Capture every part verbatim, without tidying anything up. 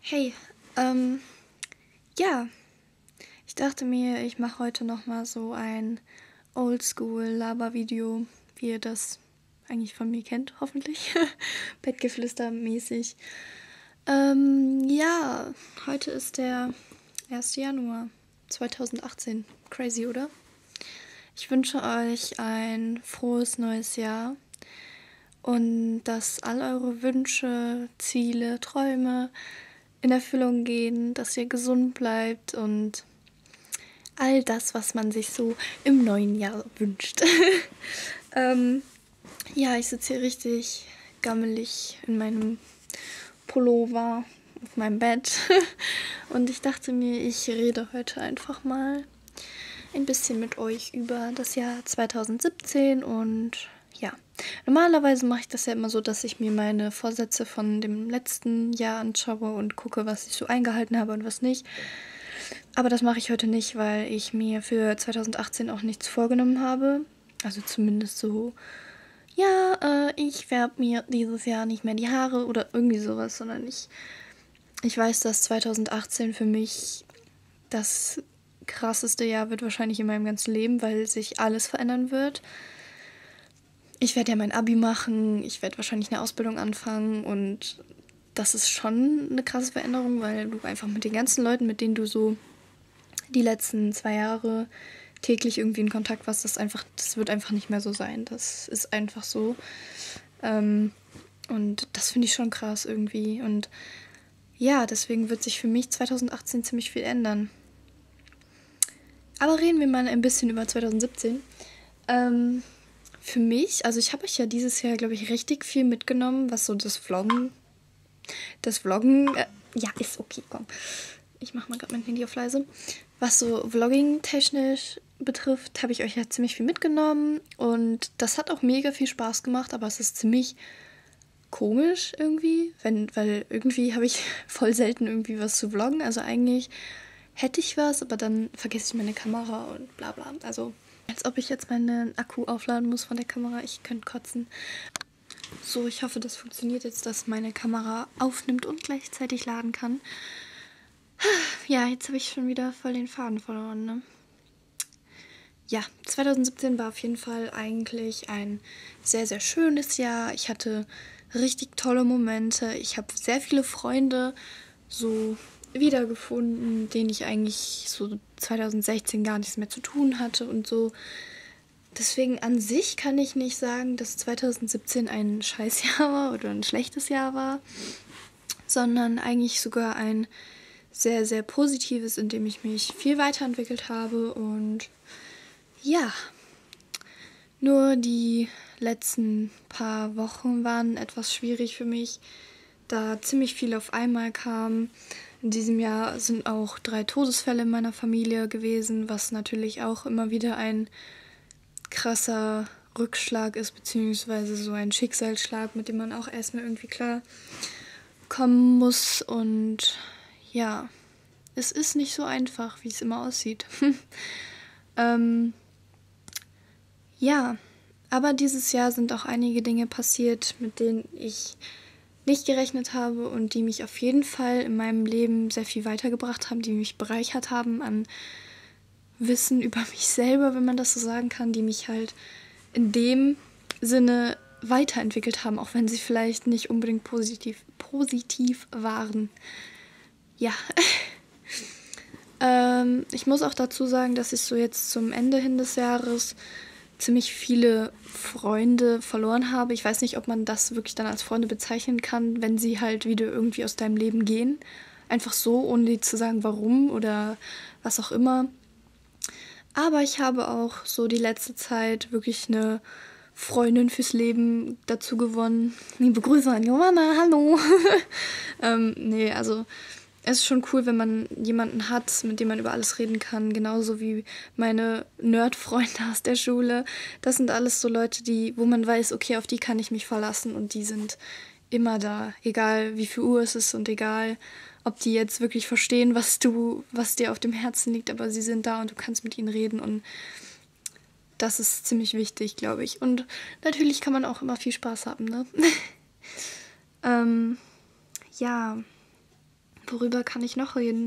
Hey, ähm, ja, ich dachte mir, ich mache heute nochmal so ein Oldschool-Laber-Video, wie ihr das eigentlich von mir kennt, hoffentlich. Bettgeflüster-mäßig. Ähm, ja, heute ist der erste Januar zweitausendachtzehn. Crazy, oder? Ich wünsche euch ein frohes neues Jahr und dass all eure Wünsche, Ziele, Träume in Erfüllung gehen, dass ihr gesund bleibt und all das, was man sich so im neuen Jahr wünscht. ähm, ja, ich sitze hier richtig gammelig in meinem Pullover auf meinem Bett und ich dachte mir, ich rede heute einfach mal ein bisschen mit euch über das Jahr zweitausendsiebzehn und ja, normalerweise mache ich das ja immer so, dass ich mir meine Vorsätze von dem letzten Jahr anschaue und gucke, was ich so eingehalten habe und was nicht. Aber das mache ich heute nicht, weil ich mir für zweitausendachtzehn auch nichts vorgenommen habe. Also zumindest so, ja, äh, ich färbe mir dieses Jahr nicht mehr die Haare oder irgendwie sowas, sondern ich, ich weiß, dass zweitausendachtzehn für mich das krasseste Jahr wird wahrscheinlich in meinem ganzen Leben, weil sich alles verändern wird. Ich werde ja mein Abi machen, ich werde wahrscheinlich eine Ausbildung anfangen und das ist schon eine krasse Veränderung, weil du einfach mit den ganzen Leuten, mit denen du so die letzten zwei Jahre täglich irgendwie in Kontakt warst, das einfach, das wird einfach nicht mehr so sein. Das ist einfach so. Ähm, und das finde ich schon krass irgendwie. Und ja, deswegen wird sich für mich zweitausendachtzehn ziemlich viel ändern. Aber reden wir mal ein bisschen über zweitausendsiebzehn. Ähm, für mich, also ich habe euch ja dieses Jahr, glaube ich, richtig viel mitgenommen, was so das Vloggen, das Vloggen, äh, ja, ist okay, komm. Ich mache mal gerade mein Handy auf leise. Was so Vlogging-technisch betrifft, habe ich euch ja ziemlich viel mitgenommen und das hat auch mega viel Spaß gemacht, aber es ist ziemlich komisch irgendwie, wenn, weil irgendwie habe ich voll selten irgendwie was zu vloggen. Also eigentlich hätte ich was, aber dann vergesse ich meine Kamera und bla bla. Also als ob ich jetzt meinen Akku aufladen muss von der Kamera. Ich könnte kotzen. So, ich hoffe, das funktioniert jetzt, dass meine Kamera aufnimmt und gleichzeitig laden kann. Ja, jetzt habe ich schon wieder voll den Faden verloren, ne? Ja, zweitausendsiebzehn war auf jeden Fall eigentlich ein sehr, sehr schönes Jahr. Ich hatte richtig tolle Momente. Ich habe sehr viele Freunde so wiedergefunden, denen ich eigentlich so zweitausendsechzehn gar nichts mehr zu tun hatte und so. Deswegen an sich kann ich nicht sagen, dass zweitausendsiebzehn ein Scheißjahr war oder ein schlechtes Jahr war, sondern eigentlich sogar ein sehr, sehr positives, in dem ich mich viel weiterentwickelt habe und ja, nur die letzten paar Wochen waren etwas schwierig für mich, da ziemlich viel auf einmal kam. In diesem Jahr sind auch drei Todesfälle in meiner Familie gewesen, was natürlich auch immer wieder ein krasser Rückschlag ist, beziehungsweise so ein Schicksalsschlag, mit dem man auch erstmal irgendwie klar kommen muss. Und ja, es ist nicht so einfach, wie es immer aussieht. ähm, ja, aber dieses Jahr sind auch einige Dinge passiert, mit denen ich nicht gerechnet habe und die mich auf jeden Fall in meinem Leben sehr viel weitergebracht haben, die mich bereichert haben an Wissen über mich selber, wenn man das so sagen kann, die mich halt in dem Sinne weiterentwickelt haben, auch wenn sie vielleicht nicht unbedingt positiv, positiv waren. Ja. ähm, ich muss auch dazu sagen, dass ich so jetzt zum Ende hin des Jahres ziemlich viele Freunde verloren habe. Ich weiß nicht, ob man das wirklich dann als Freunde bezeichnen kann, wenn sie halt wieder irgendwie aus deinem Leben gehen. Einfach so, ohne zu sagen, warum oder was auch immer. Aber ich habe auch so die letzte Zeit wirklich eine Freundin fürs Leben dazu gewonnen. Liebe Grüße an Johanna, hallo. ähm, nee, also es ist schon cool, wenn man jemanden hat, mit dem man über alles reden kann. Genauso wie meine Nerd-Freunde aus der Schule. Das sind alles so Leute, die, wo man weiß, okay, auf die kann ich mich verlassen und die sind immer da. Egal wie viel Uhr es ist und egal, ob die jetzt wirklich verstehen, was du, was dir auf dem Herzen liegt, aber sie sind da und du kannst mit ihnen reden und das ist ziemlich wichtig, glaube ich. Und natürlich kann man auch immer viel Spaß haben, ne? ähm, ja, Worüber kann ich noch reden?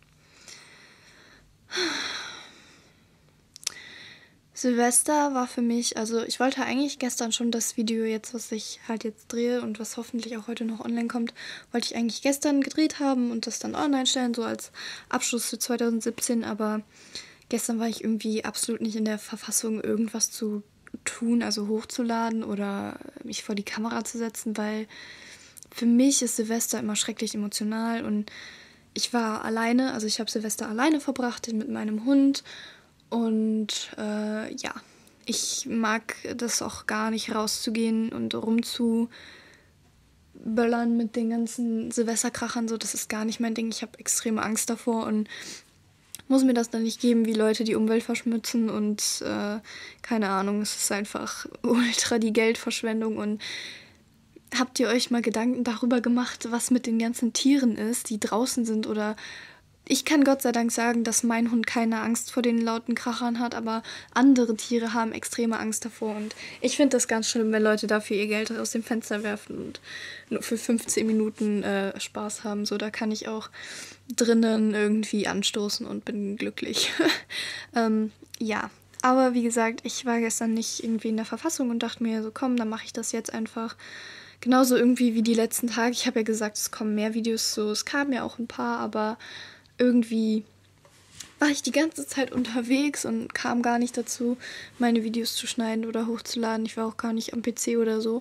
Silvester war für mich, also ich wollte eigentlich gestern schon das Video jetzt, was ich halt jetzt drehe und was hoffentlich auch heute noch online kommt, wollte ich eigentlich gestern gedreht haben und das dann online stellen, so als Abschluss für zwanzig siebzehn, aber gestern war ich irgendwie absolut nicht in der Verfassung, irgendwas zu tun, also hochzuladen oder mich vor die Kamera zu setzen, weil für mich ist Silvester immer schrecklich emotional und ich war alleine, also ich habe Silvester alleine verbracht mit meinem Hund und äh, ja, ich mag das auch gar nicht rauszugehen und rumzuböllern mit den ganzen Silvesterkrachern, so, das ist gar nicht mein Ding, ich habe extreme Angst davor und muss mir das dann nicht geben, wie Leute die Umwelt verschmutzen und äh, keine Ahnung, es ist einfach ultra die Geldverschwendung. Und habt ihr euch mal Gedanken darüber gemacht, was mit den ganzen Tieren ist, die draußen sind? Oder ich kann Gott sei Dank sagen, dass mein Hund keine Angst vor den lauten Krachern hat, aber andere Tiere haben extreme Angst davor. Und ich finde das ganz schlimm, wenn Leute dafür ihr Geld aus dem Fenster werfen und nur für fünfzehn Minuten äh, Spaß haben. So, da kann ich auch drinnen irgendwie anstoßen und bin glücklich. ähm, ja, aber wie gesagt, ich war gestern nicht irgendwie in der Verfassung und dachte mir so, komm, dann mache ich das jetzt einfach. Genauso irgendwie wie die letzten Tage. Ich habe ja gesagt, es kommen mehr Videos, so, es kamen ja auch ein paar, aber irgendwie war ich die ganze Zeit unterwegs und kam gar nicht dazu, meine Videos zu schneiden oder hochzuladen. Ich war auch gar nicht am P C oder so.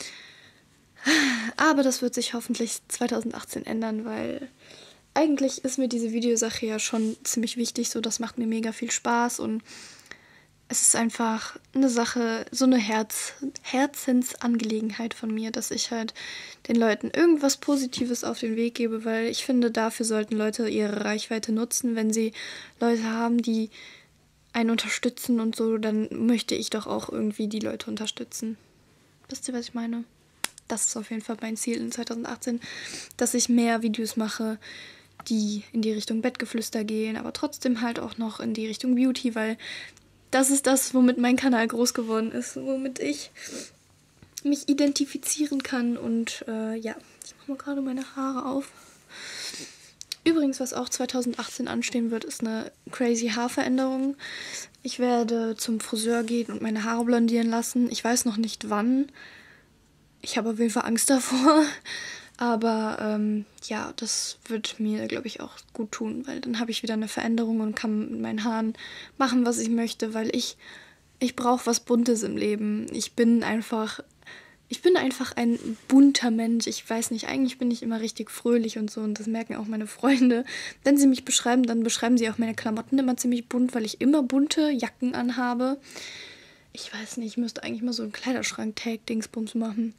Aber das wird sich hoffentlich zwanzig achtzehn ändern, weil eigentlich ist mir diese Videosache ja schon ziemlich wichtig. So, das macht mir mega viel Spaß und es ist einfach eine Sache, so eine Herz, Herzensangelegenheit von mir, dass ich halt den Leuten irgendwas Positives auf den Weg gebe, weil ich finde, dafür sollten Leute ihre Reichweite nutzen. Wenn sie Leute haben, die einen unterstützen und so, dann möchte ich doch auch irgendwie die Leute unterstützen. Wisst ihr, was ich meine? Das ist auf jeden Fall mein Ziel in zwanzig achtzehn, dass ich mehr Videos mache, die in die Richtung Bettgeflüster gehen, aber trotzdem halt auch noch in die Richtung Beauty, weil das ist das, womit mein Kanal groß geworden ist, womit ich mich identifizieren kann. Und äh, ja, ich mache mal gerade meine Haare auf. Übrigens, was auch zwanzig achtzehn anstehen wird, ist eine crazy Haarveränderung. Ich werde zum Friseur gehen und meine Haare blondieren lassen. Ich weiß noch nicht wann. Ich habe auf jeden Fall Angst davor. Aber ähm, ja, das wird mir, glaube ich, auch gut tun, weil dann habe ich wieder eine Veränderung und kann mit meinen Haaren machen, was ich möchte, weil ich, ich brauche was Buntes im Leben. Ich bin einfach, ich bin einfach ein bunter Mensch. Ich weiß nicht, eigentlich bin ich immer richtig fröhlich und so und das merken auch meine Freunde. Wenn sie mich beschreiben, dann beschreiben sie auch meine Klamotten immer ziemlich bunt, weil ich immer bunte Jacken anhabe. Ich weiß nicht, ich müsste eigentlich mal so einen Kleiderschrank-Tag-Dingsbums machen.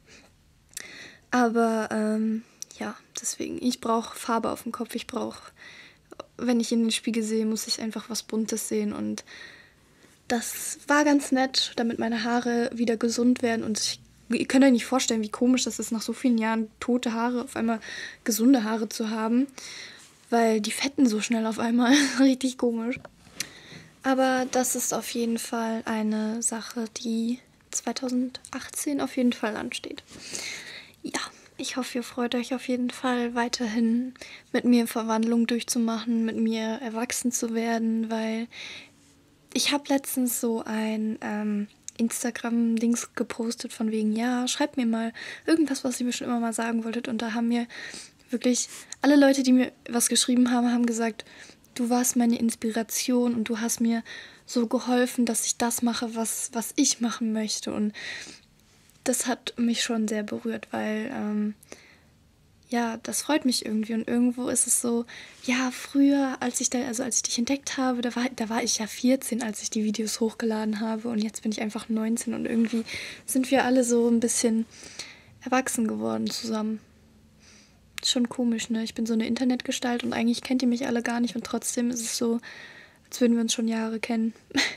Aber, ähm, ja, deswegen, ich brauche Farbe auf dem Kopf. Ich brauche, wenn ich in den Spiegel sehe, muss ich einfach was Buntes sehen. Und das war ganz nett, damit meine Haare wieder gesund werden. Und ich, ihr könnt euch nicht vorstellen, wie komisch das ist, nach so vielen Jahren tote Haare auf einmal gesunde Haare zu haben. Weil die fetten so schnell auf einmal. Richtig komisch. Aber das ist auf jeden Fall eine Sache, die zwanzig achtzehn auf jeden Fall ansteht. Ja, ich hoffe, ihr freut euch auf jeden Fall weiterhin mit mir Verwandlung durchzumachen, mit mir erwachsen zu werden, weil ich habe letztens so ein ähm, Instagram-Dings gepostet von wegen, ja, schreibt mir mal irgendwas, was ihr mir schon immer mal sagen wolltet. Und da haben mir wirklich alle Leute, die mir was geschrieben haben, haben gesagt, du warst meine Inspiration und du hast mir so geholfen, dass ich das mache, was, was ich machen möchte. Und das hat mich schon sehr berührt, weil, ähm, ja, das freut mich irgendwie. Und irgendwo ist es so, ja, früher, als ich da, also als ich dich entdeckt habe, da war, da war ich ja vierzehn, als ich die Videos hochgeladen habe. Und jetzt bin ich einfach neunzehn und irgendwie sind wir alle so ein bisschen erwachsen geworden zusammen. Schon komisch, ne? Ich bin so eine Internetgestalt und eigentlich kennt ihr mich alle gar nicht und trotzdem ist es so, als würden wir uns schon Jahre kennen.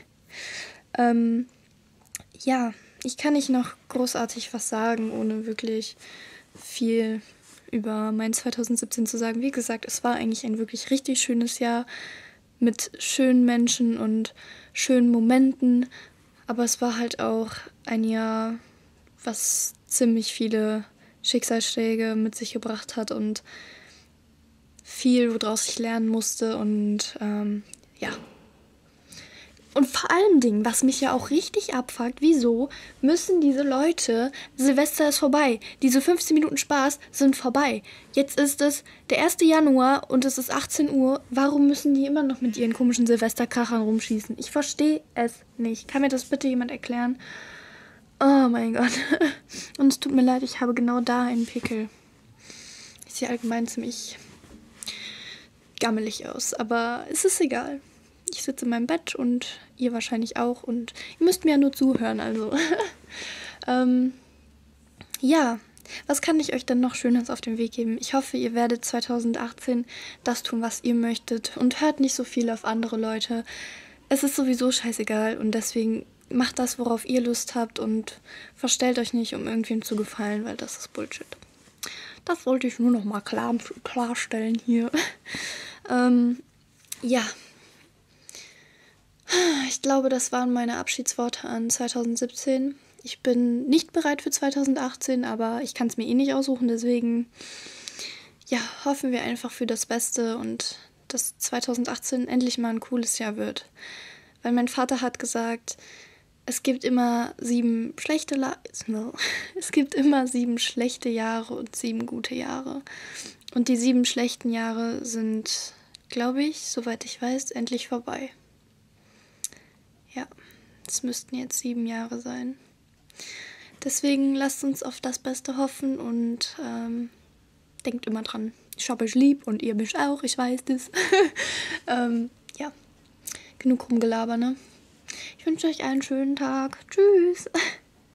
ähm, ja, ich kann nicht noch großartig was sagen, ohne wirklich viel über mein zwanzig siebzehn zu sagen. Wie gesagt, es war eigentlich ein wirklich richtig schönes Jahr mit schönen Menschen und schönen Momenten, aber es war halt auch ein Jahr, was ziemlich viele Schicksalsschläge mit sich gebracht hat und viel, woraus ich lernen musste und ähm, ja. Und vor allen Dingen, was mich ja auch richtig abfuckt, wieso müssen diese Leute, Silvester ist vorbei, diese fünfzehn Minuten Spaß sind vorbei. Jetzt ist es der erste Januar und es ist achtzehn Uhr. Warum müssen die immer noch mit ihren komischen Silvesterkrachern rumschießen? Ich verstehe es nicht. Kann mir das bitte jemand erklären? Oh mein Gott. Und es tut mir leid, ich habe genau da einen Pickel. Sieht ja allgemein ziemlich gammelig aus, aber es ist egal. Ich sitze in meinem Bett und ihr wahrscheinlich auch und ihr müsst mir ja nur zuhören, also. ähm, ja, was kann ich euch denn noch Schönes auf den Weg geben? Ich hoffe, ihr werdet zwanzig achtzehn das tun, was ihr möchtet und hört nicht so viel auf andere Leute. Es ist sowieso scheißegal und deswegen macht das, worauf ihr Lust habt und verstellt euch nicht, um irgendwem zu gefallen, weil das ist Bullshit. Das wollte ich nur noch mal klar, klarstellen hier. ähm, ja. Ich glaube, das waren meine Abschiedsworte an zwanzig siebzehn. Ich bin nicht bereit für zwanzig achtzehn, aber ich kann es mir eh nicht aussuchen, deswegen ja, hoffen wir einfach für das Beste und dass zwanzig achtzehn endlich mal ein cooles Jahr wird. Weil mein Vater hat gesagt, es gibt immer sieben schlechte La- no. es gibt immer sieben schlechte Jahre und sieben gute Jahre. Und die sieben schlechten Jahre sind, glaube ich, soweit ich weiß, endlich vorbei. Ja, es müssten jetzt sieben Jahre sein. Deswegen lasst uns auf das Beste hoffen und ähm, denkt immer dran. Ich hab euch lieb und ihr mich auch, ich weiß das. ähm, ja, genug rumgelaber, ne? Ich wünsche euch einen schönen Tag. Tschüss.